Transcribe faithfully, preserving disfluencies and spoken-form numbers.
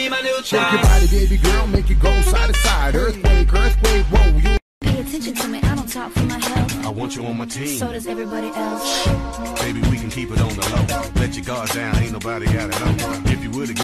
be my new Shake your child. body, baby girl, make it go side to side. Earthquake, earthquake, whoa, you. Pay attention to me, I don't talk for my health. I want you on my team. So does everybody else. Baby, we can keep it on the low. Let your guard down, ain't nobody got it on. If you would've